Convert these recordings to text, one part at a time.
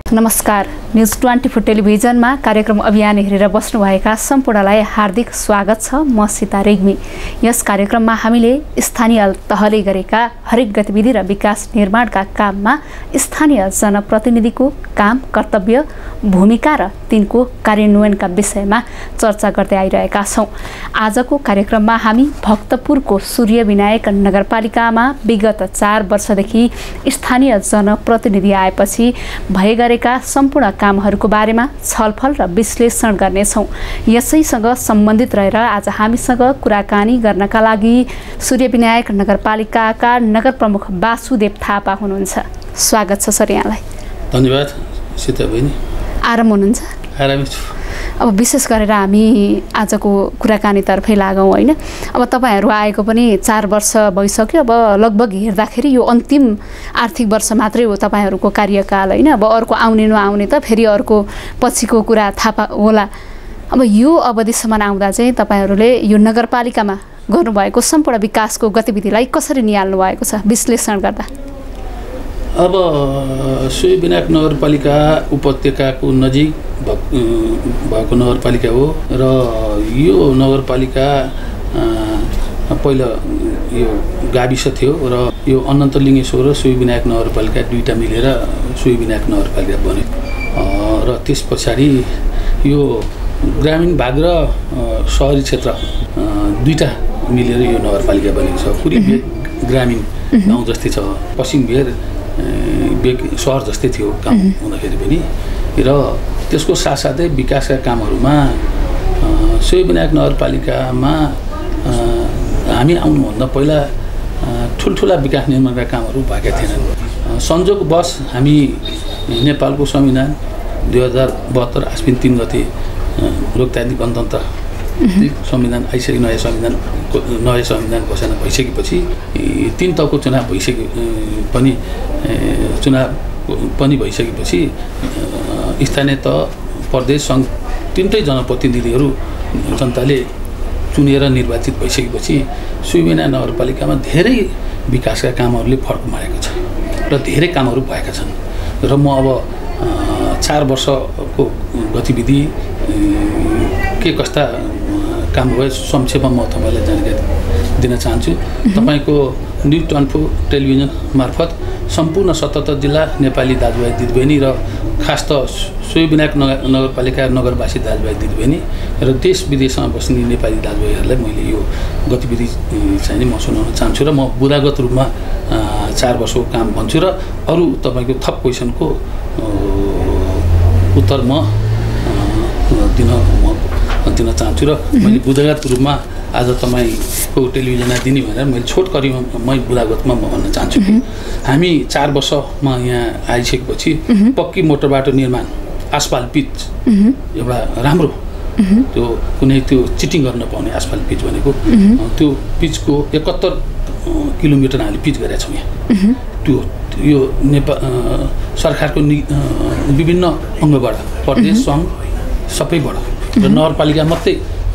नमस्कार। न्यूज 24 टेलिभिजनमा कार्यक्रम अभियान हेरेर बस्नुभएका सम्पूर्णलाई हार्दिक स्वागत छ। म सीता रेग्मी। यस कार्यक्रममा हामीले स्थानीय तहले गरेका हरेक गतिविधि र विकास निर्माणका काममा स्थानीय जनप्रतिनिधिको काम, कर्तव्य, भूमिका र तिनको कार्यान्वयनका विषयमा चर्चा गर्दै आइरहेका छौँ। आजको कार्यक्रममा हामी भक्तपुरको सूर्यविनायक नगरपालिकामा विगत 4 वर्षदेखि स्थानीय जनप्रतिनिधि आएपछि भए गरेका सम्पूर्ण कामहरूको बारेमा छलफल र विश्लेषण गर्नेछौँ। यसैसँग सम्बन्धित रहेर आज हामीसँग कुराकानी गर्नका लागि सूर्यविनायक नगरपालिकाका नगर प्रमुख वासुदेव थापा हुनुहुन्छ। स्वागत छ सर यहाँलाई। धन्यवाद सीता बहिनी। आराम हुनुहुन्छ? आरामै छु। अब विशेष गरेर हामी आजको कुराकानीतर्फै लागौँ होइन। अब तपाईँहरू आएको पनि 4 वर्ष भइसक्यो। अब लगभग हेर्दाखेरि यो अन्तिम आर्थिक वर्ष मात्रै हो तपाईँहरूको कार्यकाल होइन। अब अर्को आउने नआउने त फेरि अर्को पछिको कुरा थाहा होला। अब यो अवधिसम्म आउँदा चाहिँ तपाईँहरूले यो नगरपालिकामा गर्नुभएको सम्पूर्ण विकासको गतिविधिलाई कसरी निहाल्नु भएको छ विश्लेषण गर्दा? अब सूर्यविनायक नगरपालिका उपत्यकाको नजिक भएको नगरपालिका हो र यो नगरपालिका पहिला यो गाविस थियो र यो अनन्तलिङ्गेश्वर र सूर्यविनायक नगरपालिका दुईटा मिलेर सूर्यविनायक नगरपालिका बन्यो र त्यस पछाडि यो ग्रामीण भाग र सहरी क्षेत्र दुईटा मिलेर यो नगरपालिका बनेको छ। पूर्वी भेग ग्रामीण गाउँ जस्तै छ, पश्चिम भेग सहर जस्तै थियो काम हुँदाखेरि पनि। र त्यसको साथसाथै विकासका कामहरूमा सूर्यविनायक नगरपालिकामा हामी आउनुभन्दा पहिला ठुल्ठुला विकास निर्माणका कामहरू भएका थिएनन्। संयोगवश हामी नेपालको संविधान 2072 आश्विन 3 गते लोकतान्त्रिक गणतन्त्र संविधान आइसक्यो। नयाँ संविधान घोषणा भइसकेपछि 3 तहको चुनाव भइसकेपछि स्थानीय तह, प्रदेश, सङ्घ तीनटै जनप्रतिनिधिहरू जनताले चुनेर निर्वाचित भइसकेपछि सूर्यविनायक नगरपालिकामा धेरै विकासका कामहरूले फड्को मारेको छ र धेरै कामहरू भएका छन्। र म अब 4 वर्षको गतिविधि के कस्ता काम भयो संक्षेपमा म तपाईँलाई जानकारी दिन चाहन्छु। तपाईँको न्युज 24 टेलिभिजन मार्फत सम्पूर्ण 77 जिल्ला नेपाली दाजुभाइ दिदीबहिनी र खास त सूर्यविनायक नगरपालिका नगरवासी दाजुभाइ दिदीबहिनी र देश विदेशमा बस्ने नेपाली दाजुभाइहरूलाई मैले यो गतिविधि चाहिँ म सुनाउन चाहन्छु र म बुदागत रूपमा 4 वर्षको काम भन्छु र अरू तपाईँको थप क्वेसनको उत्तर म दिन चाहन्छु र मैले बुदागत रूपमा आज तपाईँको टेलिभिजनमा दिने भनेर मैले छोटकरीमा मैले बुदागतमा म भन्न चाहन्छु कि हामी 4 वर्षमा यहाँ आइसकेपछि पक्की मोटर बाटो निर्माण, आसफाल्ट पिच एउटा राम्रो त्यो कुनै त्यो चिटिङ गर्न नपाउने आसफाल्ट पिच भनेको त्यो पिचको 71 किलोमिटर हामीले पिच गरेका छौँ यहाँ। त्यो यो नेपाल सरकारको विभिन्न अङ्गबाट, प्रदेश, सङ्घ सबैबाट र नगरपालिका मात्रै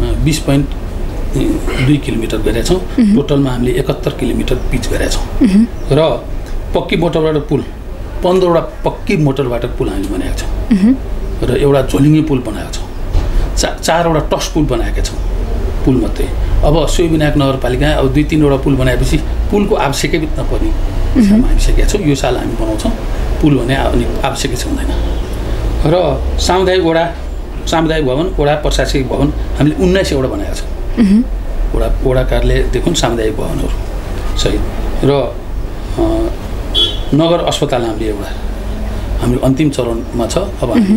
20.2 किलोमिटर गरेका छौँ। टोटलमा हामीले 71 किलोमिटर पिच गरेका छौँ र पक्की मोटरबाट पुल 15वटा पक्की मोटरबाट पुल हामीले बनाएका छौँ र एउटा झोलिङ्गे पुल बनाएका छौँ। 4वटा टस पुल बनाएका छौँ पुल मात्रै। अब सूर्यविनायक नगरपालिका अब 2-3वटा पुल बनाएपछि पुलको आवश्यकै नपर्ने आइसकेका छौँ। यो साल हामी बनाउँछौँ पुल भने आवश्यकै छ हुँदैन। र सामुदायिक भवन, वडा प्रशासनिक भवन हामीले 19वटा बनाएका छौँ। वडा कार्यालयदेखि सामुदायिक भवनहरू सहित र नगर अस्पताल हाम्रो अन्तिम चरणमा छ। अब हामी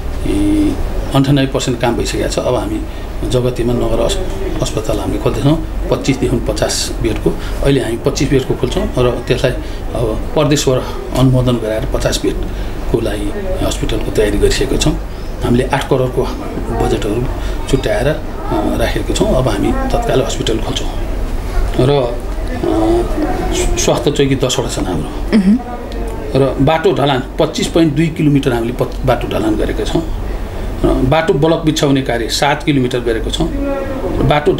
98% काम भइसकेको छ। अब हामी जगतीमा नगर अस्पताल हामीले खोल्दैछौँ 25 देखि 50 बेडको। अहिले हामी 25 बेडको खोल्छौँ र त्यसलाई अब प्रदेशबाट अनुमोदन गराएर 50 बेडको लागि हस्पिटलको तयारी गरिसकेका छौँ। हामीले 8 करोडको बजेटहरू छुट्याएर राखेका छौँ। अब हामी तत्काल हस्पिटल खोल्छौँ र स्वास्थ्य चौकी 10वटा छन् हाम्रो र बाटो ढलान 25.2 किलोमिटर हामीले बाटो ढलान गरेका छौँ। बाटो ब्लक बिछाउने कार्य 7 किलोमिटर गरेको छौँ। बाटो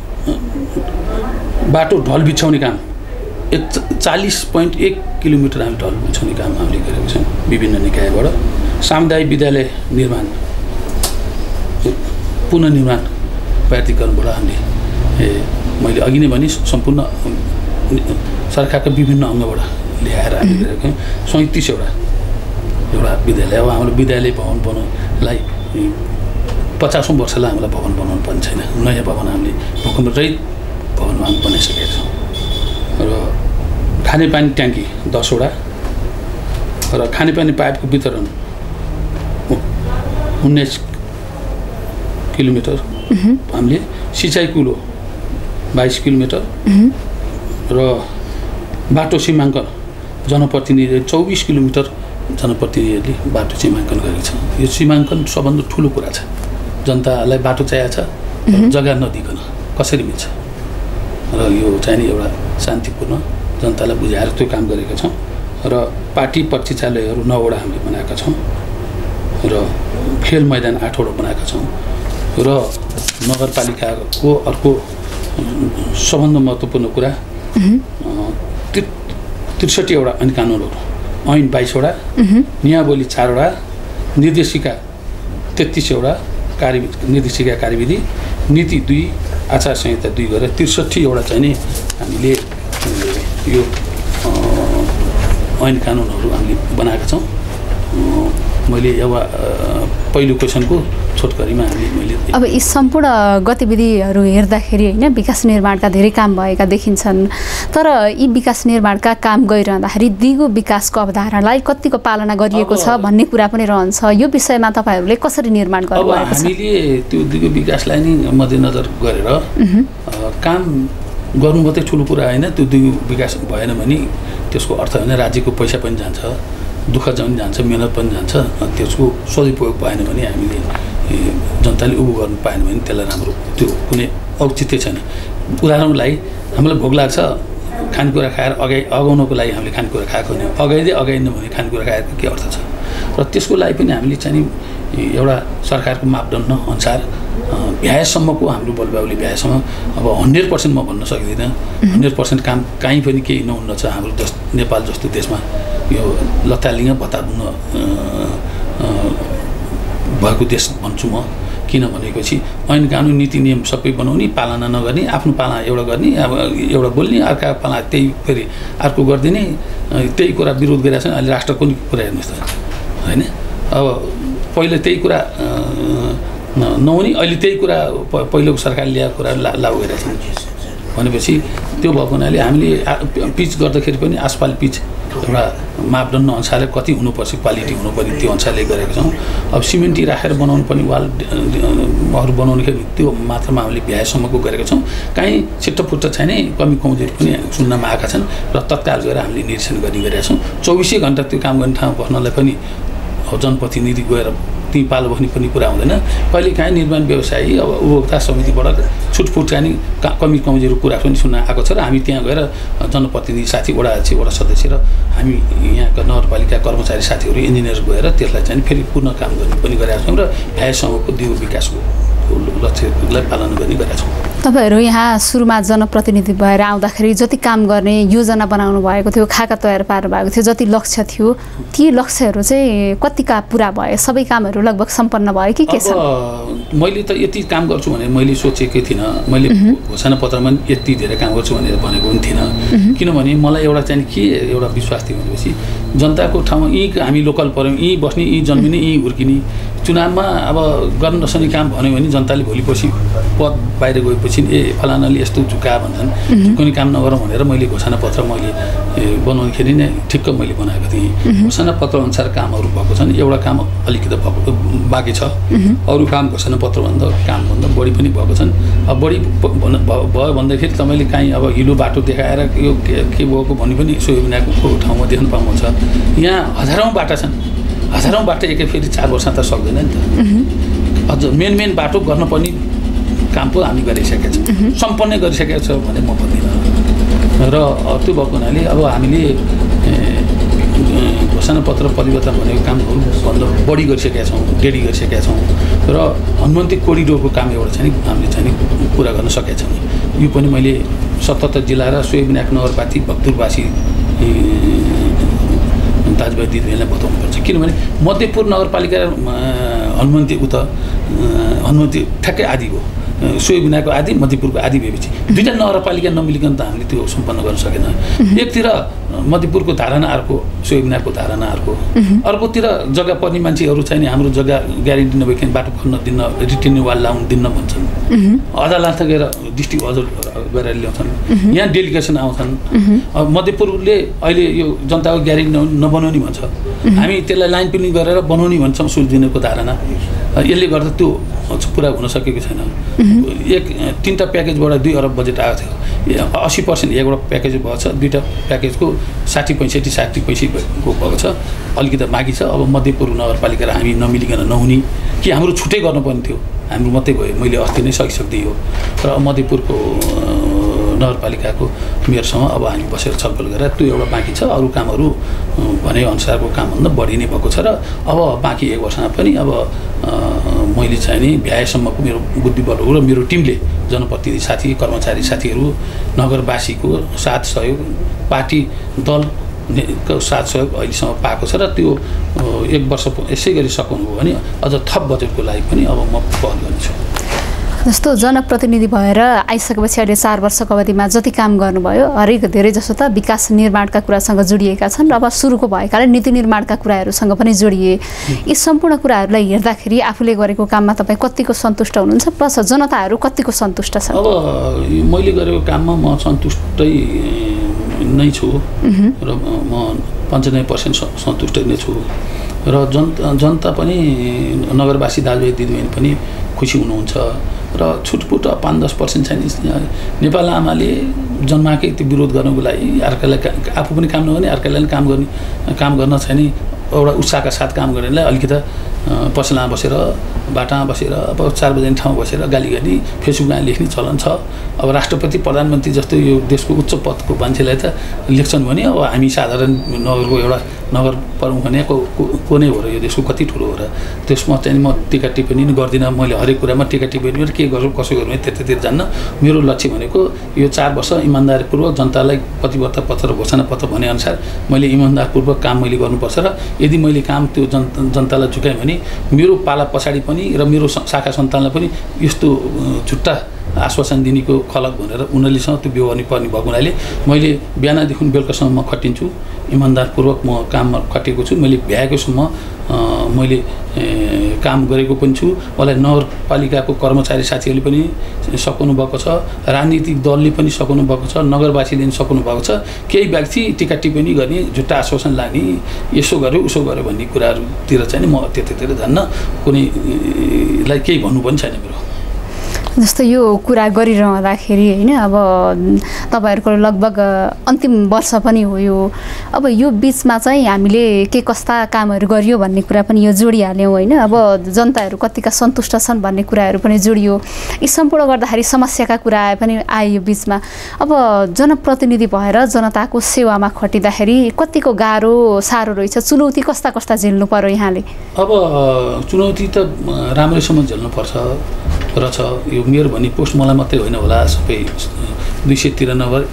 ढल बिछाउने काम 40.1 किलोमिटर हामी ढल बिछाउने काम हामीले गरेको छौँ विभिन्न निकायबाट। सामुदायिक विद्यालय निर्माण पुनर्निर्माण प्राधिकरणबाट हामीले मैले अघि नै भने सम्पूर्ण सरकारका विभिन्न अङ्गबाट ल्याएर हामी गरेको 37 एउटा विद्यालय। अब हाम्रो विद्यालय भवन बनाउनलाई 50औं वर्षलाई हामीलाई भवन बनाउनु पर्ने छैन। नयाँ भवन हामीले भूकम्प रहित भवनमा हामी बनाइसकेका छौँ र खानेपानी ट्याङ्की 10 वटा र खानेपानी पाइपको वितरण 19 किलोमिटर हामीले सिँचाइ कुलो 22 किलोमिटर र बाटो सीमाङ्कन जनप्रतिनिधि 24 किलोमिटर जनप्रतिनिधिहरूले बाटो सीमाङ्कन गरेको छ। यो सीमाङ्कन सबभन्दा ठुलो कुरा छ। जनतालाई बाटो चाहिएको छ जग्गा नदिकन कसरी मिल्छ र यो चाहिँ नि एउटा शान्तिपूर्ण जनतालाई बुझाएर त्यो काम गरेका छौँ र पार्टी परीक्षालयहरू 9 वटा हामीले बनाएका छौँ र खेल मैदान 8 वटा बनाएका छौँ र नगरपालिकाको अर्को सबभन्दा महत्त्वपूर्ण कुरा 63 वटा ऐन कानुनहरू ऐन 22 वटा नियमावली 4 वटा निर्देशिका 33 वटा निर्देशिका कार्यविधि नीति 2 आचार संहिता 2 गरेर 63 वटा चाहिँ नि हामीले यो ऐन कानुनहरू हामीले बनाएका छौँ। मैले एउटा पहिलो क्वेसनको छोटकरीमा मैले अब यी सम्पूर्ण गतिविधिहरू हेर्दाखेरि होइन विकास निर्माणका धेरै काम भएका देखिन्छन्, तर यी विकास निर्माणका काम गरिरहँदाखेरि दिगो विकासको अवधारणालाई कतिको पालना गरिएको छ भन्ने कुरा पनि रहन्छ। यो विषयमा तपाईँहरूले कसरी निर्माण गर्नुभएको छ? हामीले त्यो दिगो विकासलाई नै मध्यनजर गरेर काम गर्नु मात्रै ठुलो कुरा होइन। त्यो दिगो विकास भएन भने त्यसको अर्थ होइन राज्यको पैसा पनि जान्छ, दुःख पनि जान्छ, मेहनत पनि जान्छ। त्यसको सदुपयोग भएन भने हामीले जनताले उभो गर्नु पाएन भने त्यसलाई राम्रो त्यो कुनै औचित्य छैन। उदाहरणको लागि हामीलाई भोक लाग्छ खानेकुरा खाएर अगाउनको लागि हामीले खानेकुरा खाएको होइन, अगाइदिएन भने खानेकुरा खाएको के अर्थ छ? र त्यसको लागि पनि हामीले चाहिँ एउटा सरकारको मापदण्ड अनुसार भ्याएसम्मको हाम्रो बलबाउले भ्याएसम्म अब 100% म भन्न सक्दिनँ। 100% काम कहीँ पनि केही नहुन्न छ। हाम्रो नेपाल जस्तो देशमा यो लतालिङ भत्ताबुन भएको देश भन्छु म। किन भनेपछि ऐन कानुन नीति नियम सबै बनाउने, पालना नगर्ने, आफ्नो पालना एउटा गर्ने, अब एउटा बोल्ने, अर्का पालना त्यही फेरि अर्को गरिदिने, त्यही कुरा विरोध गरिरहेको छ। अहिले राष्ट्रको कुरा हेर्नुहोस् त होइन। अब पहिला त्यही कुरा नहुने, अहिले त्यही कुरा पहिलो सरकारले ल्याएको कुरा लागू गरिरहेको छ भनेपछि त्यो भएको हुनाले हामीले पिच गर्दाखेरि पनि आसपाल पिच एउटा मापदण्ड अनुसारले कति हुनुपर्छ, क्वालिटी हुनुपर्ने त्यो अनुसारले गरेका छौँ। अब सिमेन्टी राखेर बनाउनु पर्ने वालहरू बनाउनेखेरि त्यो मात्रामा हामीले भ्याएसम्मको गरेका छौँ। कहीँ छिट्टोफुट्टो छैन, कमी कमजोरी पनि सुन्नमा आएका छन् र तत्काल गएर हामीले निरीक्षण गरिरहेका छौँ। 24 घण्टा त्यो काम गर्ने ठाउँ बस्नलाई पनि जनप्रतिनिधि गएर ती पालो बस्ने पनि कुरा हुँदैन। कहिले काहीँ निर्माण व्यवसायी अब उपभोक्ता समितिबाट छुटफुट चाहिँ कमी कमजोरी कुरा पनि सुन्न आएको छ र हामी त्यहाँ गएर जनप्रतिनिधि साथी वडा सदस्य र हामी यहाँका नगरपालिका कर्मचारी साथीहरू इन्जिनियर गएर त्यसलाई चाहिँ फेरि पुनः काम गर्ने पनि गरेका छौँ र भ्याएसम्मको दिगो विकासको लक्ष्यलाई पालना गर्ने गरेका छौँ। तपाईँहरू यहाँ सुरुमा जनप्रतिनिधि भएर आउँदाखेरि जति काम गर्ने योजना बनाउनु भएको थियो, खाका तयार पार्नु भएको थियो, जति लक्ष्य थियो ती लक्ष्यहरू चाहिँ कतिका पुरा भए? सबै कामहरू लगभग सम्पन्न भयो कि के छ? मैले त यति काम गर्छु भनेर मैले सोचेकै थिइनँ। मैले घोषणा पत्रमा यति धेरै काम गर्छु भनेर भनेको पनि थिइनँ। किनभने मलाई एउटा चाहिँ के एउटा विश्वास थियो भनेपछि जनताको ठाउँमा यहीँ हामी लोकल पऱ्यौँ, यहीँ बस्ने, यहीँ जन्मिने, यहीँ हुर्किने, चुनावमा अब गर्न नसक्ने काम भन्यो भने जनताले भोलिपछि पद बाहिर गएपछि फलानाले यस्तो झुका भन्छन्, कुनै काम नगरौँ भनेर मैले घोषणा पत्र मैले बनाउँदाखेरि नै ठिक्क मैले बनाएको थिएँ। घोषणा पत्र अनुसार कामहरू भएको छन्, एउटा काम अलिकति बाँकी छ, अरू काम घोषणा पत्रभन्दा कामभन्दा बढी पनि भएको छन्। अब बढी भयो भन्दाखेरि तपाईँले काहीँ अब हिलो बाटो देखाएर यो के भएको भन्ने पनि सोभिनाको ठाउँमा देख्न पाउनुहुन्छ। यहाँ हजारौँ बाटा छन्, हजारौँ बाटो एकै फेरि 4 वर्ष त सक्दैन नि त। अझ मेन बाटो गर्नुपर्ने काम पो हामी गरिसकेका छौँ, सम्पन्न गरिसकेका छौँ भने म भन्दिनँ। र त्यो भएको हुनाले अब हामीले घोषणा पत्र परिवर्तन भनेको कामहरू भन्दा बढी गरिसकेका छौँ, रेडी गरिसकेका छौँ र हनुमन्ती कोरिडोरको काम एउटा चाहिँ हामीले चाहिँ पुरा गर्न सकेका छौँ। यो पनि मैले 77 जिल्ला र सोही विनायक नगरपालिका भक्तपुरवासी दाजुभाइ दिदीबहिनीलाई बताउनुपर्छ किनभने मध्यपुर नगरपालिका हनुमन्ती हनुमन्ती ठ्याक्कै आदि हो सोही बिनाको आदि मध्यपुरको आदि भएपछि दुईटा नगरपालिका नमिलिकन त हामीले त्यो सम्पन्न गर्न सकेन एकतिर मध्यपुरको धारणा अर्को सोही बिनाको धारणा अर्को अर्कोतिर जग्गा पर्ने मान्छेहरू चाहिँ हाम्रो जग्गा ग्यारेन्टी नभइकन बाटो खन्न दिन्न रिटेनिङ वाल लाउन दिन्न भन्छन् अदालत गएर डिस्ट्रिक्ट अझ गरेर ल्याउँछन् यहाँ डेलिगेसन आउँछन् मध्यपुरले अहिले यो जनताको ग्यारेन्टी नबनाउने भन्छ हामी त्यसलाई लाइन पिलिङ गरेर बनाउने भन्छौँ सुल्झिनुको धारणा यसले गर्दा त्यो पुरा हुन सकेको छैन तीनटा प्याकेजबाट 2 अरब बजेट आएको थियो 80% एकवटा प्याकेज भएको छ दुईटा प्याकेजको 60-65 भएको छ अलिकति बाँकी छ अब मध्यपुर नगरपालिका र हामी नमिलिकन नहुने कि हाम्रो छुट्टै गर्नुपर्ने थियो हाम्रो मात्रै भयो मैले अस्ति नै सकिसक्दै हो र मध्यपुरको नगरपालिकाको मेयरसँग अब हामी बसेर छलफल गरेर त्यो एउटा बाँकी छ अरू कामहरू भने अनुसारको कामभन्दा बढी नै भएको छ र अब बाँकी 1 वर्षमा पनि अब मैले चाहिँ नि भ्याएसम्मको मेरो बुद्धिबल हो र मेरो टिमले जनप्रतिनिधि साथी कर्मचारी साथीहरू नगरवासीको साथ सहयोग पार्टी दलको साथ सहयोग अहिलेसम्म पाएको छ र त्यो 1 वर्ष यसै गरी सकिनु हो भने अझ थप बजेटको लागि पनि अब म पहल गर्नेछु जस्तो जनप्रतिनिधि भएर आइसकेपछि अहिले 4 वर्षको अवधिमा जति काम गर्नुभयो हरेक धेरै जसो त विकास निर्माणका कुरासँग जोडिएका छन् र अब सुरुको भएकाले नीति निर्माणका कुराहरूसँग पनि जोडिए यी सम्पूर्ण कुराहरूलाई हेर्दाखेरि आफूले गरेको काममा तपाईँ कतिको सन्तुष्ट हुनुहुन्छ प्लस जनताहरू कतिको सन्तुष्ट छन् अब मैले गरेको काममा म सन्तुष्टै नै छु र म 95% सन्तुष्ट नै छु र जनता पनि नगरवासी दाजुभाइ दिदीबहिनी पनि खुसी हुनुहुन्छ र छुटपुट 5-10% छैन नेपाल आमाले जन्माकै त्यो विरोध गर्नको लागि अर्कालाई आफू पनि काम नगर्ने अर्कालाई काम गर्न छैन एउटा उत्साहका साथ काम गर्नेलाई अलिकति पसलामा बसेर बाटामा बसेर अब 4 बजे ठाउँमा बसेर गाली गर्ने फेसबुकमा लेख्ने चलन छ अब राष्ट्रपति प्रधानमन्त्री जस्तो यो देशको उच्च पदको मान्छेलाई त लेख्छन् भने अब हामी साधारण नगरको एउटा नगर प्रमुख भने को नै हो र यो देशको कति ठुलो हो र त्यसमा चाहिँ म टीका टिप्पणी नि गर्दिनँ मैले हरेक कुरामा टीका टिप्पणी के गर्छु कसो गर्नु त्यतातिर जान्न मेरो लक्ष्य भनेको यो 4 वर्ष इमान्दारीपूर्वक जनतालाई प्रतिबद्धता पत्र घोषणा पत्र भनेअनुसार मैले इमान्दारपूर्वक काम मैले गर्नुपर्छ र यदि मैले काम त्यो जनतालाई झुकाएँ भने मेरो पाला पछाडि पनि र मेरो शाखा सन्तानलाई पनि यस्तो झुट्टा आश्वासन दिनेको खलक भनेर उनीहरूसँग त्यो बेहोर्नु पर्ने भएको हुनाले मैले बिहानदेखि बेलुकासम्म म खटिन्छु इमान्दारपूर्वक म काममा खटेको छु मैले भ्याएकोसम्म मैले काम गरेको पनि छु मलाई नगरपालिकाको कर्मचारी साथीहरूले पनि सघाउनु भएको छ राजनीतिक दलले पनि सघाउनु भएको छ नगरवासीले पनि सघाउनु भएको छ केही व्यक्ति टीका टिप्पणी गर्ने झुट्टा आश्वासन लाग्ने यसो गर्यो उसो गर्यो भन्ने कुराहरूतिर चाहिँ म त्यतातिर जान्न कुनैलाई केही भन्नु पनि छैन मेरो जस्तो यो कुरा गरिरहँदाखेरि हैन अब तपाईहरुको लगभग अन्तिम वर्ष पनि हो यो अब यो बीचमा चाहिँ हामीले के कस्ता कामहरु गरियो भन्ने कुरा पनि यो जोडिहाल्यौ हैन अब जनताहरु कतिका सन्तुष्ट छन् भन्ने कुराहरु पनि जोडियो यी सम्पूर्ण गर्दाखेरि समस्याका कुरा आए पनि आयो बीचमा अब जनप्रतिनिधि भएर जनताको सेवामा खटिदाखेरि कतिको गाह्रो सारो रहेछ चुनौती कस्ता कस्ता झेल्नु पर्यो यहाँले अब चुनौती त राम्रैसम्म झेल्नु पर्छ र छ यो मेयर भन्ने पोस्ट मलाई मात्रै होइन होला सबै 293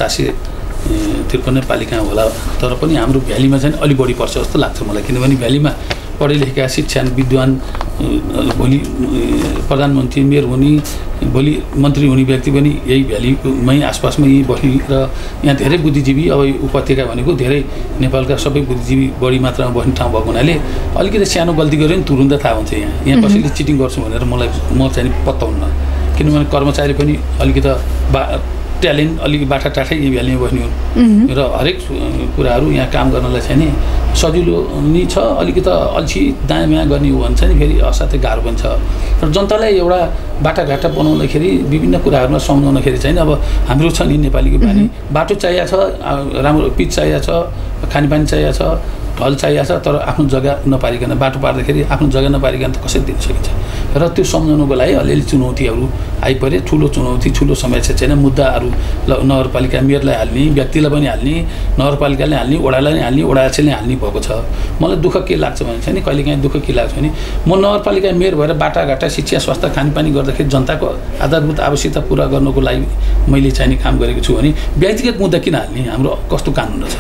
753 पालिका होला तर पनि हाम्रो भ्यालीमा चाहिँ अलि बढी पर्छ जस्तो लाग्छ मलाई किनभने भ्यालीमा पढे लेखेका शिक्षान विद्वान भोलि प्रधानमन्त्री मेयर हुने भोलि मन्त्री हुने व्यक्ति पनि यही भ्यालीमै आसपासमै यही बस्ने र यहाँ धेरै बुद्धिजीवी अब उपत्यका भनेको धेरै नेपालका सबै बुद्धिजीवी बढी मात्रामा बस्ने ठाउँ भएको हुनाले अलिकति सानो गल्ती गऱ्यो नि तुरुन्त थाहा हुन्छ यहाँ कसैले चिटिङ गर्छु भनेर म चाहिँ पत्ताउन्न किनभने कर्मचारी पनि अलिकति ट्यालेन्ट अलिकति बाठा टाठै यही भ्यालीमा बस्ने हुन् र हरेक कुराहरू यहाँ काम गर्नलाई चाहिँ नि सजिलो नि छ अलिकति अल्छी दायाँ बायाँ गर्ने हो भने चाहिँ फेरि असाध्यै गाह्रो पनि छ र जनतालाई एउटा बाटाघाटा बनाउँदाखेरि विभिन्न कुराहरूमा सम्झाउँदाखेरि चाहिँ अब हाम्रो छ नि नेपालीको बानी बाटो चाहिएको छ राम्रो पिच चाहिएको छ खानेपानी चाहिएको छ ढल चाहिएको छ तर आफ्नो जग्गा नपारिकन बाटो पार्दाखेरि आफ्नो जग्गा नपारिकन त कसरी दिन सकिन्छ र त्यो सम्झाउनुको लागि अलिअलि चुनौतीहरू आइपरे ठुलो चुनौती ठुलो समस्या छैन मुद्दाहरू नगरपालिका मेयरलाई हाल्ने व्यक्तिलाई पनि हाल्ने नगरपालिकाले हाल्ने वडालाई हाल्ने वडाध्यक्षले हाल्ने भएको छ मलाई दुःख के लाग्छ भने चाहिँ कहिलेकाहीँ दुःख के लाग्छ भने म नगरपालिका मेयर भएर बाटाघाटा शिक्षा स्वास्थ्य खानेपानी गर्दाखेरि जनताको आधारभूत आवश्यकता पुरा गर्नको लागि मैले चाहिँ काम गरेको छु भने व्यक्तिगत मुद्दा किन हाल्ने हाम्रो कस्तो कानुन छ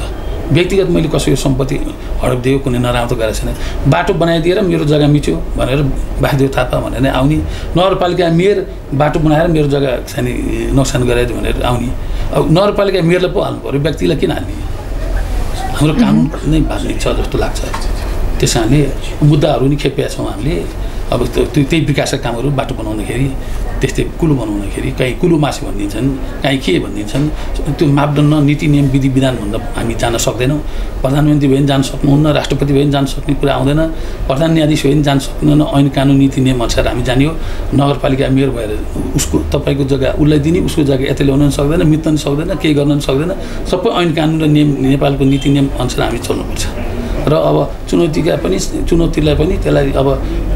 व्यक्तिगत मैले कसैको सम्पत्ति हडपिदियो कुनै नराम्रो गरेको छैन बाटो बनाइदिएर मेरो जग्गा मिच्यो भनेर वासुदेव थापा भनेर आउने नगरपालिका मेयर बाटो बनाएर मेरो जग्गा चाहिँ नोक्सान गराइदियो भनेर आउने अब नगरपालिका मेयरलाई पो हाल्नु पऱ्यो व्यक्तिलाई किन हाल्ने हाम्रो कानुन नै बाँच्ने छ जस्तो लाग्छ त्यस कारणले मुद्दाहरू नि खेपेका छौँ हामीले अब त्यही विकासका कामहरू बाटो बनाउँदाखेरि त्यस्तै कुलो बनाउँदाखेरि कहीँ कुलो मासु भनिदिन्छन् कहीँ के भनिदिन्छन् त्यो मापदण्ड नीति नियम विधि विधान भन्दा हामी जान सक्दैनौँ प्रधानमन्त्री भयो भने जान सक्नुहुन्न राष्ट्रपति भयो भने जान सक्ने कुरा आउँदैन प्रधान न्यायाधीश भयो भने जान सक्नुहुन्न ऐन कानुन नीति नियम अनुसार हामी जानियो नगरपालिका मेयर भएर उसको तपाईँको जग्गा उसलाई दिने उसको जग्गा यता ल्याउन सक्दैन मिच्न सक्दैन केही गर्न सक्दैन सबै ऐन कानुन र नियम नेपालको नीति नियम अनुसार हामी चल्नुपर्छ र अब चुनौतीलाई पनि त्यसलाई अब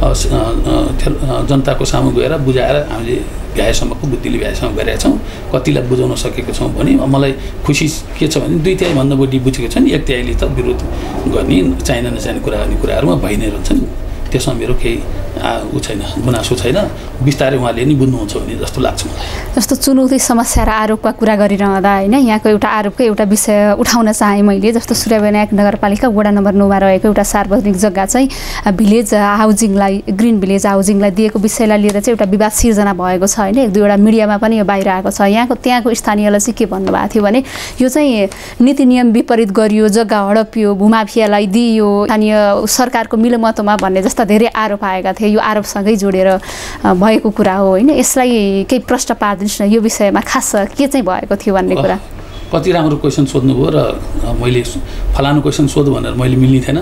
जनताको सामु गएर बुझाएर हामीले भ्याएसम्मको बुद्धिले भ्याएसम्म गरेका छौँ कतिलाई बुझाउन सकेको छौँ भने मलाई खुसी के छ भने 2/3 भन्दा बढी बुझेको छन् 1/3ले त विरोध गर्ने चाहिने नचाहिने कुरा गर्ने कुराहरूमा भइ नै रहन्छन् त्यसमा मेरो केही ऊ छैन गुनासो छैन बिस्तारै उहाँले नि बुझ्नुहुन्छ भने जस्तो लाग्छ मलाई जस्तो चुनौती समस्या र आरोपका कुरा गरिरहँदा होइन यहाँको एउटा आरोपकै एउटा विषय उठाउन चाहेँ मैले जस्तो सूर्यविनायक नगरपालिका वडा नम्बर 9 मा रहेको एउटा सार्वजनिक जग्गा चाहिँ भिलेज हाउजिङलाई ग्रिन भिलेज हाउजिङलाई दिएको विषयलाई लिएर चाहिँ एउटा विवाद सिर्जना भएको छ होइन 1-2 मिडियामा पनि यो बाहिर आएको छ त्यहाँको स्थानीयले चाहिँ के भन्नुभएको थियो भने यो चाहिँ नीति नियम विपरीत गरियो जग्गा हडपियो भूमाफियालाई दिइयो स्थानीय सरकारको मिलोमतोमा भन्ने जस्ता धेरै आरोप आएका थिए यो आरोपसँगै जोडेर भएको कुरा हो होइन यसलाई केही प्रश्न पार्दिनुहोस् न यो विषयमा खास के चाहिँ भएको थियो भन्ने कुरा कति राम्रो क्वेसन सोध्नुभयो र मैले फलानु क्वेसन सोध भनेर मैले मिल्ने थिएन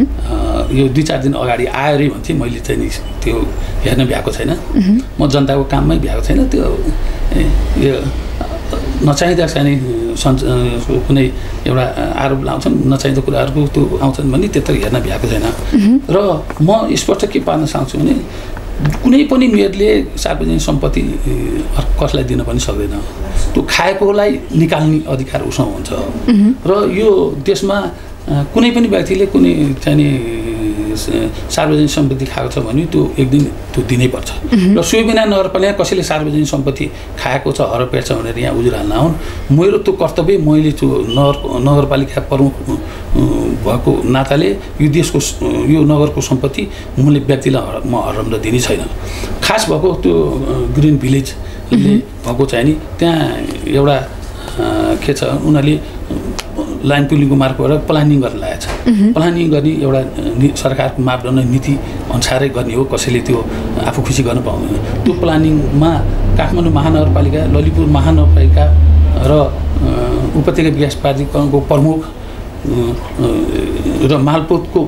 यो 2-4 दिन अगाडि आएरै भन्थे मैले चाहिँ नि त्यो हेर्न भ्याएको छैन म जनताको काममै भ्याएको छैन त्यो यो नचाहिँदा चाहिँ कुनै एउटा आरोप लाउँछन् नचाहिँदो कुराहरूको त्यो आउँछन् भने त्यत्रो हेर्न भ्याएको छैन र म स्पष्ट के पार्न चाहन्छु भने कुनै पनि मेयरले सार्वजनिक सम्पत्ति कसलाई दिन पनि सक्दैन त्यो खाएकोलाई निकाल्ने अधिकार उसँग हुन्छ र यो देशमा कुनै पनि व्यक्तिले कुनै चाहिँ सार्वजनिक सम्पत्ति खाएको छ भने त्यो एक दिन त्यो दिनैपर्छ र सूर्यविनायक नगरपालिका कसैले सार्वजनिक सम्पत्ति खाएको छ हरपेट छ भनेर यहाँ उजुर हाल्न आउन् मेरो त्यो कर्तव्य मैले त्यो नगरपालिका प्रमुख भएको नाताले यो देशको यो नगरको सम्पत्ति मैले व्यक्तिलाई म हराउन दिने छैन खास भएको त्यो ग्रिन भिलेजले भएको चाहिँ नि त्यहाँ एउटा के छ उनीहरूले लाइन पुलिङको मार्फतबाट प्लानिङ गर्न लागेको छ प्लानिङ गर्ने एउटा सरकारको मापदण्ड नीति अनुसारै गर्ने हो कसैले त्यो आफू खुसी गर्न पाउँदैन त्यो प्लानिङमा काठमाडौँ महानगरपालिका ललितपुर महानगरपालिका र उपत्यका विकास प्राधिकरणको प्रमुख र मालपोतको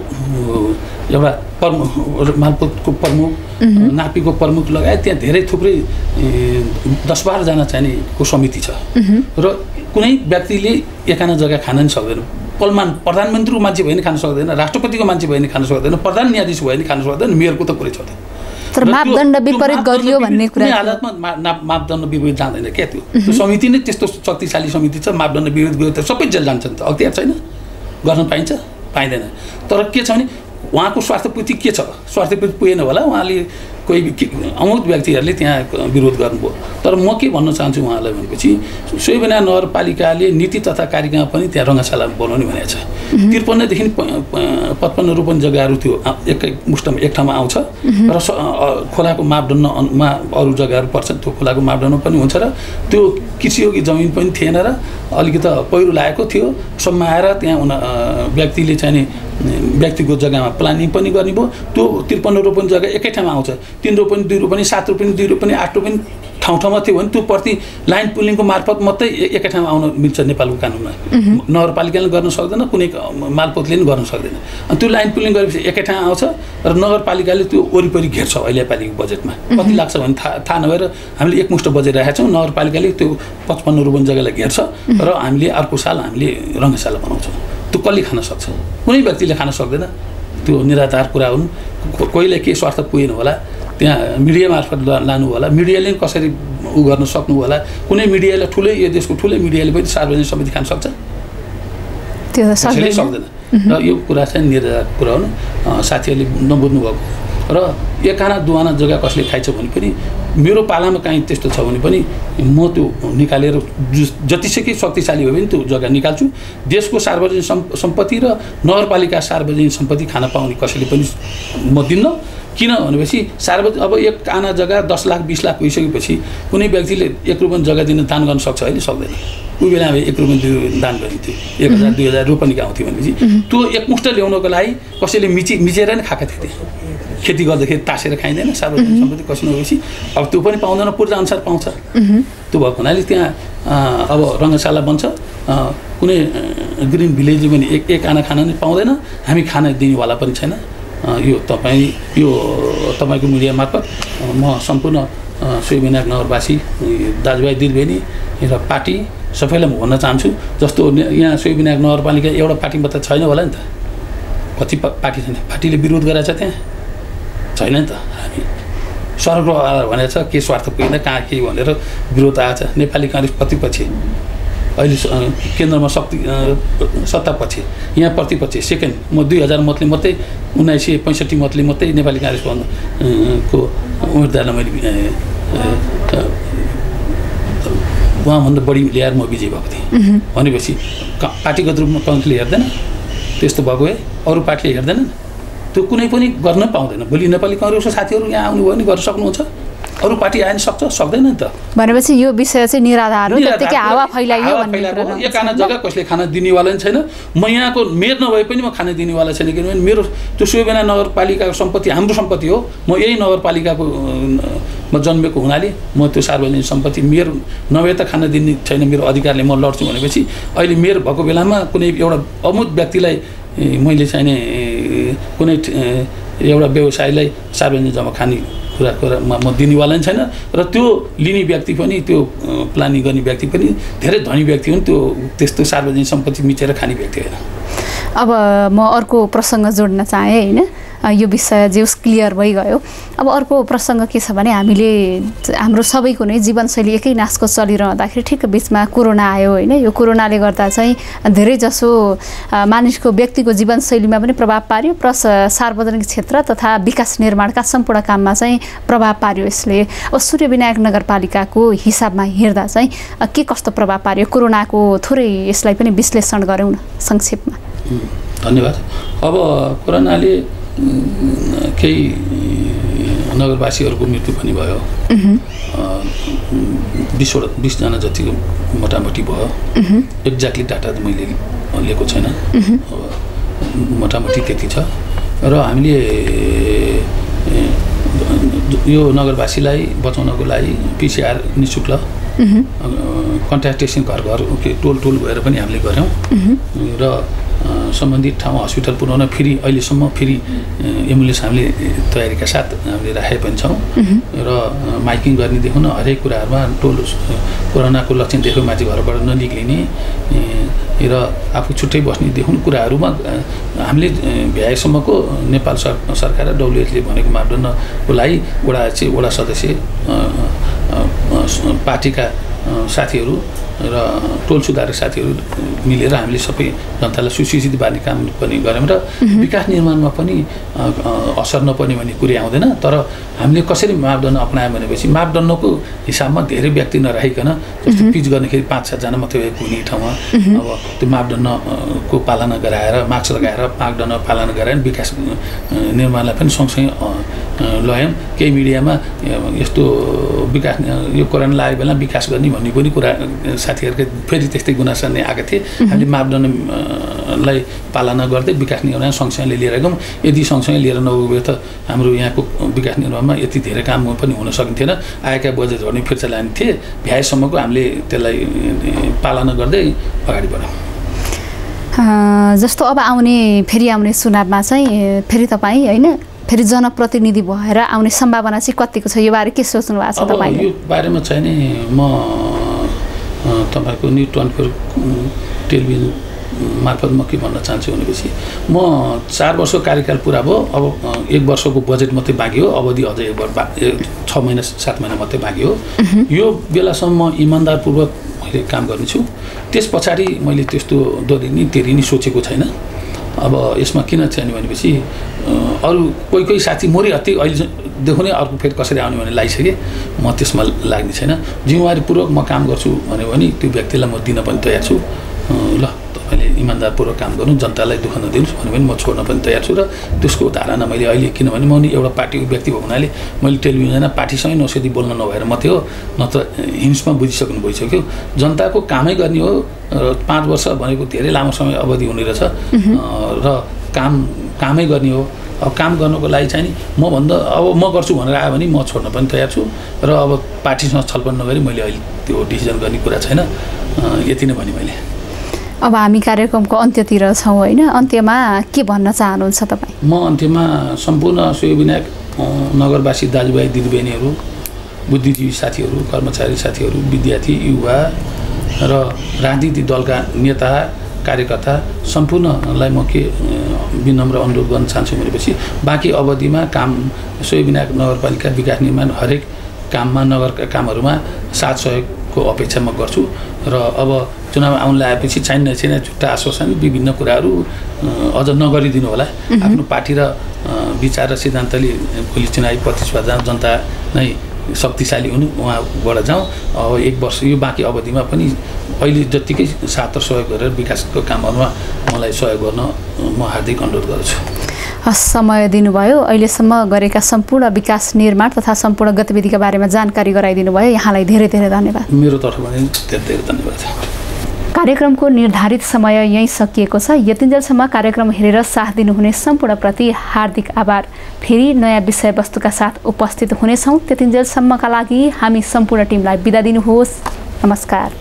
एउटा प्रमुख नापीको प्रमुख लगायत त्यहाँ धेरै थुप्रै 10-12 जना चाहिने को समिति छ र कुनै व्यक्तिले एकाना जग्गा खान नि सक्दैन प्रधानमन्त्रीको मान्छे भयो नि खान सक्दैन राष्ट्रपतिको मान्छे भयो नि खान सक्दैन प्रधान न्यायाधीश भयो नि खान सक्दैन मेयरको त कुरै छैन तर मापदण्ड विपरीत गरियो भन्ने कुरा हालतमा मापदण्ड विपरीत जाँदैन के त्यो समिति नै त्यस्तो शक्तिशाली समिति छ मापदण्ड विपरीत गयो त सबै जेल जान्छन् त अख्तियार छैन गर्न पाइन्छ पाइँदैन तर के छ भने उहाँको स्वार्थपूर्ति के छ स्वार्थपूर्ति पुगेन होला उहाँले कोही अमूर्त व्यक्तिहरूले त्यहाँ विरोध गर्नुभयो तर म के भन्न चाहन्छु उहाँलाई भनेपछि सूर्यविनायक नगरपालिकाले नीति तथा कार्यक्रम पनि त्यहाँ रङ्गशाला बनाउने भनेको छ 53 देखि 55 रोपन जग्गाहरू थियो एकै मुष्टमा एक ठाउँमा आउँछ र खोलाको मापदण्डमा अरू जग्गाहरू पर्छन् त्यो खोलाको मापदण्ड पनि हुन्छ र त्यो कृषियोगी जमिन पनि थिएन र अलिकति पहिरो लागेको थियो सम्माएर त्यहाँ व्यक्तिले चाहिँ व्यक्तिगत जग्गामा प्लानिङ पनि गर्ने भयो त्यो 53 रोपन जग्गा एकै ठाउँमा आउँछ 3 रोपनी 2 रोपनी 7 रोपनी 2 रोपनी 8 रोपनी ठाउँमा थियो भने त्यो प्रति लाइन पुलिङको मार्फत मात्रै एकै ठाउँमा आउन मिल्छ नेपालको कानुनमा नगरपालिकाले गर्न सक्दैन कुनै मालपोतले पनि गर्न सक्दैन अनि त्यो लाइन पुलिङ गरेपछि एकै ठाउँ आउँछ र नगरपालिकाले त्यो वरिपरि घेर्छ अहिले पालिको बजेटमा कति लाग्छ भने थाहा नभएर हामीले एकमुष्ट बजेट राखेका छौँ नगरपालिकाले त्यो 55 रोपनी जग्गालाई घेर्छ र हामीले अर्को साल हामीले रङ्गशाला बनाउँछौँ त्यो कसले खान सक्छ कुनै व्यक्तिले खान सक्दैन त्यो निराधार कुरा हुन् कोहीले के स्वार्थ पुगेन होला त्यहाँ मिडिया मार्फत लानु होला मिडियाले कसरी उ गर्न सक्नु होला कुनै मिडियाले ठुलै यो देशको ठुलै मिडियाले पनि सार्वजनिक सम्पत्ति खान सक्छ त्यो सक्दैन र यो कुरा चाहिँ निराधार कुरा हो साथीहरूले नबुझ्नु भएको र एक आना दुआना जग्गा कसले खाइछ भने पनि मेरो पालामा काहीँ त्यस्तो छ भने पनि म त्यो निकालेर जतिसुकै शक्तिशाली भयो भने त्यो जग्गा निकाल्छु। देशको सार्वजनिक सम्पत्ति र नगरपालिका सार्वजनिक सम्पत्ति खान पाउने कसैले पनि म दिन्न। किन भनेपछि सार्वजनिक अब एक आना जग्गा 10 लाख 20 लाख भइसकेपछि कुनै व्यक्तिले 1 रुपैयाँ जग्गा दिन दान गर्न सक्छ होइन? सक्दैन। उही बेला 1 रुपैयाँ दान गरिन्थ्यो, 1000 2000 रोपनी आउँथ्यो भनेपछि त्यो एकमुष्ट ल्याउनको लागि कसैले मिचेर नै खाएका थिए। खेती गर्दाखेरि तासेर खाइँदैन, सार्वजनिक सम्पत्ति कसै नभएपछि अब त्यो पनि पाउँदैन, पूर्जा अनुसार पाउँछ। त्यो भएको हुनाले त्यहाँ अब रङ्गशाला बन्छ, कुनै ग्रिन भिलेज पनि एक आना खान नै पाउँदैन, हामी खाना दिनेवाला पनि छैन। यो तपाईँको मिडिया मार्फत म सम्पूर्ण सोही नगरवासी दाजुभाइ दिदीबहिनी र पार्टी सबैलाई म भन्न चाहन्छु, जस्तो यहाँ सोही नगरपालिका एउटा पार्टी मात्र छैन होला नि त, कति पार्टी छैन, पार्टीले विरोध गरेछ त्यहाँ छैन नि त। हामी सरकारको आधार भनेर छ के स्वार्थ पुगेन कहाँ के भनेर विरोध आएछ। नेपाली काङ्ग्रेस प्रतिपक्ष अहिले केन्द्रमा सत्तापक्ष, यहाँ प्रतिपक्ष सेकेन्ड, म 2000 मतले मात्रै 1965 मतले मात्रै नेपाली काङ्ग्रेस को उम्मेदवारलाई मैले उहाँभन्दा बढी ल्याएर म विजय भएको थिएँ। भनेपछि पार्टीगत रूपमा काङ्ग्रेसले हेर्दैन, त्यस्तो भएको भए अरू पार्टीले हेर्दैनन्, त्यो कुनै पनि गर्न पाउँदैन। भोलि नेपाली काङ्ग्रेसको साथीहरू यहाँ आउनुभयो भने गर्न सक्नुहुन्छ, अरू पार्टी आएन सक्दैन नि त। भनेपछि यो विषय चाहिँ निराधार हो, त्यतिकै हावा फैलाइयो भन्ने कुरा। एक आना जग्गा कसले खाना दिनेवाला छैन। म यहाँको मेयर नभए पनि म खाना दिनेवाला छैन, किनभने मेरो त्यो सोही नगरपालिकाको सम्पत्ति हाम्रो सम्पत्ति हो। म यही नगरपालिकाको म जन्मेको हुनाले म त्यो सार्वजनिक सम्पत्ति मेरो नभए त खाना दिने छैन, मेरो अधिकारले म लड्छु भनेपछि अहिले मेयर भएको बेलामा कुनै एउटा अमुक व्यक्तिलाई मैले चाहिने कुनै एउटा व्यवसायलाई सार्वजनिक जम्मा खाने कुरा म दिनेवाला नि छैन। र त्यो लिने व्यक्ति पनि, त्यो प्लानिङ गर्ने व्यक्ति पनि धेरै धनी व्यक्ति हुन्, त्यो त्यस्तो सार्वजनिक सम्पत्ति मिचेर खाने व्यक्ति होइन। अब म अर्को प्रसङ्ग जोड्न चाहेँ होइन, यो विषय जे उस क्लियर भइगयो। अब अर्को प्रसङ्ग के छ भने हामीले हाम्रो सबैको नै जीवनशैली एकै नासको चलिरहँदाखेरि ठिक बिचमा कोरोना आयो होइन। यो कोरोनाले गर्दा चाहिँ धेरैजसो मानिसको व्यक्तिको जीवनशैलीमा पनि प्रभाव पार्यो, प्लस सार्वजनिक क्षेत्र तथा विकास निर्माणका सम्पूर्ण काममा चाहिँ प्रभाव पार्यो यसले। अब सूर्यविनायक नगरपालिकाको हिसाबमा हेर्दा चाहिँ के कस्तो प्रभाव पार्यो कोरोनाको, थोरै यसलाई पनि विश्लेषण गरौँ न संक्षेपमा। धन्यवाद। अब कोरोनाले केही नगरवासीहरूको मृत्यु पनि भयो, 20 जना जतिको मोटामोटी भयो। एक्ज्याक्टली डाटा त मैले लिएको छैन, मोटामोटी त्यति छ। र हामीले यो नगरवासीलाई बचाउनको लागि PCR निःशुल्क कन्ट्याक्ट ट्रेसिङ घर टोल गएर पनि हामीले गऱ्यौँ र सम्बन्धित ठाउँमा हस्पिटल पुर्याउन फेरि अहिलेसम्म फेरि एम्बुलेन्स हामीले तयारीका साथ हामीले राखेका पनि छौँ र माइकिङ गर्नेदेखि न हरेक कुराहरूमा टोल कोरोनाको लक्षण देख्यो मान्छे घरबाट ननिक्लिने र आफू छुट्टै बस्नेदेखि कुराहरूमा हामीले भ्याएसम्मको नेपाल सरकार र WHले भनेको मापदण्डको लागि वडा सदस्य पार्टीका साथीहरू र टोल सुधारक साथीहरू मिलेर हामीले सबै जनतालाई सुशिक्षित पार्ने काम पनि गऱ्यौँ र विकास निर्माणमा पनि असर नपर्ने भन्ने कुरै आउँदैन। तर हामीले कसरी मापदण्ड अपनायौँ भनेपछि मापदण्डको हिसाबमा धेरै व्यक्ति नराखिकन जस्तो पिच गर्दाखेरि 5-7 जना मात्रै पुग्ने ठाउँमा अब त्यो मापदण्डको पालना गराएर मास्क लगाएर मापदण्ड पालना गराएर विकास निर्माणलाई पनि सँगसँगै ल्यायौँ। केही मिडियामा यस्तो विकास यो कोरोना लागेको बेला विकास गर्ने भन्ने पनि कुरा साथीहरूको फेरि त्यस्तै गुनासो नै आएको थिए। हामीले मापदण्डलाई पालना गर्दै विकास निर्माण सँगसँगै लिएर गयौँ। यदि सँगसँगै लिएर नगयो त हाम्रो यहाँको विकास निर्माणमा यति धेरै काम पनि हुन सकिन्थेन। आएका बजेटहरू पनि फिर्ता लाने थिए। भ्याएसम्मको हामीले त्यसलाई पालना गर्दै अगाडि बढाउँ। जस्तो अब फेरि आउने चुनावमा चाहिँ फेरि तपाईँ होइन फेरि जनप्रतिनिधि भएर आउने सम्भावना चाहिँ कतिको छ, यो बारे के सोच्नु भएको छ तपाईँले? यो बारेमा चाहिँ नि म तपाईँको न्युज 24 टेलिभिजन मार्फत म के भन्न चाहन्छु भनेपछि म 4 वर्षको कार्यकाल पुरा भयो। अब 1 वर्षको बजेट मात्रै बाँकी हो, अवधि अझै 6 महिना 7 महिना मात्रै बाँकी हो। यो बेलासम्म इमान्दारपूर्वक मैले काम गर्नेछु। त्यस पछाडि मैले त्यस्तो दोहोरिनी तेरिनी सोचेको छैन। अब यसमा किन चाहिँ भनेपछि अरू कोही साथी मोरी हत्ती अहिले देखाउने अर्को फेरि कसरी आउने भने लागिसकेँ म त्यसमा लाग्ने छैन जिम्मेवारीपूर्वक म काम गर्छु भन्यो भने त्यो व्यक्तिलाई म दिन पनि तयार छु ल तपाईँले इमान्दारपूर्वक काम गर्नु जनतालाई दुःख नदिनुहोस् भन्यो भने म छोड्न पनि तयार छु र त्यसको धारणा मैले अहिले किनभने म नि एउटा पार्टीको व्यक्ति भएको हुनाले मैले टेलिभिजनमा पार्टीसँगै नसोधी बोल्न नभएर मात्रै हो नत्र हिन्समा बुझिसक्नु भइसक्यो जनताको कामै गर्ने हो 5 वर्ष भनेको धेरै लामो समय अवधि हुने रहेछ र कामै गर्ने हो अब काम गर्नको लागि चाहिँ नि म भन्दा अब म गर्छु भनेर आयो भने म छोड्न पनि तयार छु र अब पार्टीसँग छलफल नगरी मैले अहिले त्यो डिसिजन गर्ने कुरा छैन यति नै भने मैले अब हामी कार्यक्रमको अन्त्यतिर छौँ होइन अन्त्यमा के भन्न चाहनुहुन्छ तपाईँ म अन्त्यमा सम्पूर्ण सूर्यविनायक नगरवासी दाजुभाइ दिदीबहिनीहरू बुद्धिजीवी साथीहरू कर्मचारी साथीहरू विद्यार्थी युवा र राजनीतिक दलका नेता कार्यकर्ता सम्पूर्णलाई म के विनम्र अनुरोध गर्न चाहन्छु भनेपछि बाँकी अवधिमा काम सूर्यविनायक नगरपालिका विकास निर्माण हरेक काममा नगरका कामहरूमा साथ सहयोगको अपेक्षा म गर्छु र अब चुनाव आउन लागेपछि चाहिने छुट्टा आश्वासन विभिन्न कुराहरू अझ नगरिदिनु होला आफ्नो पार्टी र विचार र सिद्धान्तले भोलि चुनावी प्रतिस्पर्धा जनता नै शक्तिशाली हुनु उहाँबाट जाउँ अब 1 वर्ष यो बाँकी अवधिमा पनि अहिले जतिकै साथ र सहयोग गरेर विकासको कामहरूमा मलाई सहयोग गर्न म हार्दिक अनुरोध गर्छु समय दिनुभयो अहिलेसम्म गरेका सम्पूर्ण विकास निर्माण तथा सम्पूर्ण गतिविधिका बारेमा जानकारी गराइदिनु भयो यहाँलाई धेरै धेरै धन्यवाद मेरो तर्फबाट धेरै धेरै धन्यवाद कार्यक्रमको निर्धारित समय यही सकिएको छ यतिन्जेलसम्म कार्यक्रम हेरेर साथ दिनुहुने सम्पूर्णप्रति हार्दिक आभार फेरि नयाँ विषयवस्तुका साथ उपस्थित हुनेछौँ त्यतिन्जेलसम्मका लागि हामी सम्पूर्ण टिमलाई बिदा दिनुहोस् नमस्कार